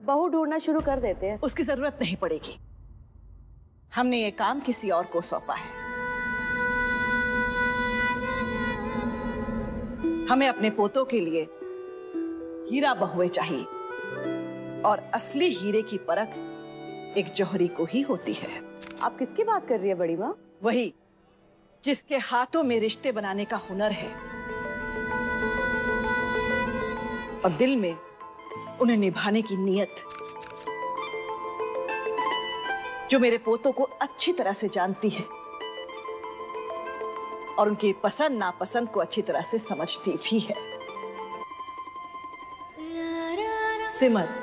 बहू ढूंढना शुरू कर देते हैं। उसकी जरूरत नहीं पड़ेगी। हमने ये काम किसी और को सौंपा है। हमें अपने पोतों के लिए हीरा बहुएं चाहिए, और असली हीरे की परख एक जौहरी को ही होती है। आप किसकी बात कर रही है बड़ी माँ? वही जिसके हाथों में रिश्ते बनाने का हुनर है और दिल में उन्हें निभाने की नीयत, जो मेरे पोतों को अच्छी तरह से जानती है और उनकी पसंद नापसंद को अच्छी तरह से समझती भी है। सिमर,